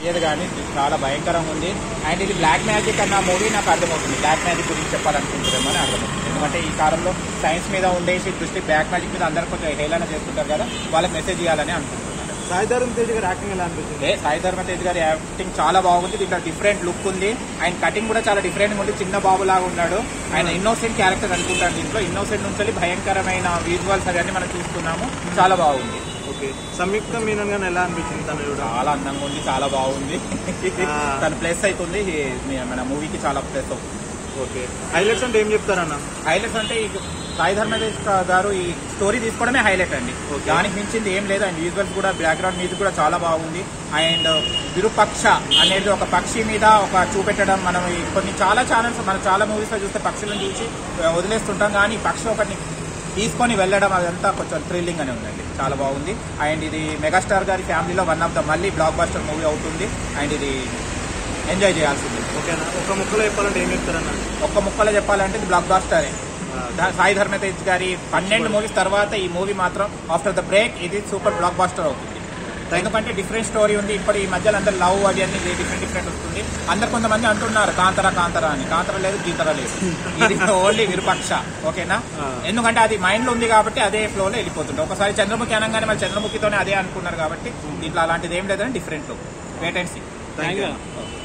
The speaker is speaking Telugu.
ఏది కానీ చాలా భయంకరంగా ఉంది. అండ్ ఇది బ్లాక్ మ్యాజిక్ అన్న మూవీ నాకు అర్థమవుతుంది. బ్లాక్ మ్యాజిక్ గురించి చెప్పాలనుకుంటున్నామో అని అర్థమవుతుంది. ఎందుకంటే ఈ కాలంలో సైన్స్ మీద ఉండేసి దృష్టి బ్లాక్ మ్యాజిక్ మీద అందరూ కొంచెం హేళన చేస్తుంటారు కదా, వాళ్ళకి మెసేజ్ ఇవ్వాలని అనుకుంటున్నాను. సాయి ధరమ్ తేజ్ గారి యాక్టింగ్ ఎలా అనిపిస్తుంది? సాయి ధరమ్ తేజ్ గారి యాక్టింగ్ చాలా బాగుంది. దీంట్లో డిఫరెంట్ లుక్ ఉంది. ఆయన కటింగ్ కూడా చాలా డిఫరెంట్ ఉంది. చిన్న బాబు లాగా ఉన్నాడు. ఆయన ఇన్నోసెంట్ క్యారెక్టర్ అనుకుంటాడు. దీంట్లో ఇన్నోసెంట్ నుంచి భయంకరమైన విజువల్స్ అవన్నీ మనం చూస్తున్నాము. చాలా బాగుంది. ఓకే, సంయుక్త మీనన్ గారు ఎలా అనిపించింది? తను చాలా అందంగా ఉంది, చాలా బాగుంది. తన ప్లస్ అవుతుంది, మన మూవీకి చాలా ప్లస్ అవుతుంది. ఓకే, హైలైట్స్ అంటే ఏం చెప్తారన్న? హైలైట్స్ అంటే సాయి ధరమ్ తేజ్ గారు ఈ స్టోరీ తీసుకోవడమే హైలైట్ అండి. దానికి మించింది ఏం లేదు. అండ్ విజువల్స్ కూడా, బ్యాక్గ్రౌండ్ మ్యూజిక్ కూడా చాలా బాగుంది. అండ్ విరూపక్ష అనేది ఒక పక్షి మీద ఒక చూపెట్టడం, మనం కొన్ని చాలా ఛానల్స్, మనం చాలా మూవీస్ లో చూస్తే పక్షులను చూసి వదిలేస్తుంటాం, కానీ ఈ పక్షి ఒకటి తీసుకొని వెళ్ళడం అదంతా కొంచెం థ్రిల్లింగ్ అని ఉందండి. చాలా బాగుంది. అండ్ ఇది మెగాస్టార్ గారి ఫ్యామిలీలో వన్ ఆఫ్ ద మళ్ళీ బ్లాక్ బస్టర్ మూవీ అవుతుంది. అండ్ ఇది ఎంజాయ్ చేయాల్సింది. ఓకేనా, ఒక ముక్కలో చెప్పాలంటే ఏం చెప్తారన్న? ఒక్క ముక్కలో చెప్పాలంటే ఇది బ్లాక్ బస్టరే. సాయి ధరమ్ తేజ్ గారి 12 మూవీస్ తర్వాత ఈ మూవీ మాత్రం ఆఫ్టర్ ద బ్రేక్ ఇది సూపర్ బ్లాక్ బస్టర్ అవుతుంది. ఎందుకంటే డిఫరెంట్ స్టోరీ ఉంది. ఇప్పుడు ఈ మధ్యలో అందరు లవ్ అది అన్ని డిఫరెంట్ వస్తుంది. అందరు కొంతమంది అంటున్నారు కాంతరా అని. కాంతరా లేదు, గీతరా లేదు. ఇది ఓన్లీ విరూపక్ష. ఓకేనా, ఎందుకంటే అది మైండ్ లో ఉంది కాబట్టి అదే ఫ్లో లో వెళ్ళిపోతుంది. ఒకసారి చంద్రముఖి అనగానే మళ్ళీ చంద్రముఖితోనే అదే అనుకున్నారు కాబట్టి దీంట్లో అలాంటిది ఏం లేదని డిఫరెంట్ వెయిట్ అండ్ సీ.